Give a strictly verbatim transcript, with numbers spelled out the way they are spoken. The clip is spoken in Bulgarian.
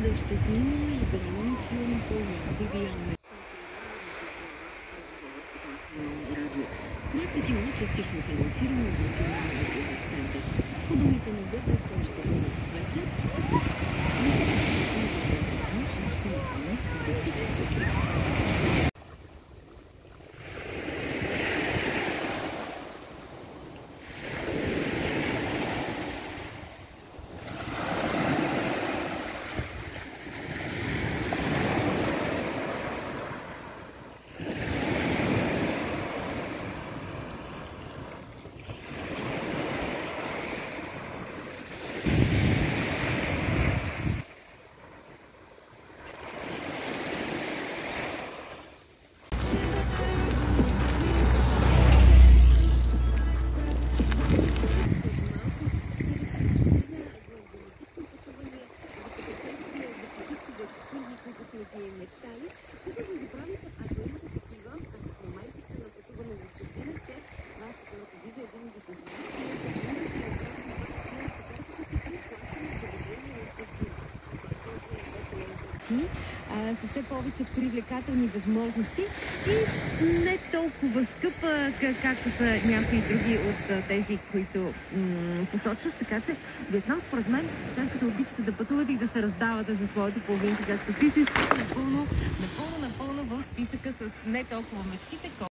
Дъв ще снима игрален филм по Бибиян. Проектът има частично финансиране от Националния филмов център. По думите на Гърдев, той ще бъде светлият, но ще напълни дидактическа критика. Мечтали, да го направите, ако имате такива, ако в момента сте на пътуване в чужбина, че вашата телевизия е винаги се знае, с все повече привлекателни възможности и не толкова скъпа, както са някои други от тези, които посочваш. Така че Виетнам, според мен, след като обичате да пътувате и да се раздавате за своето половинка, както пишеш, напълно, напълно, напълно в списъка с не толкова мечтите.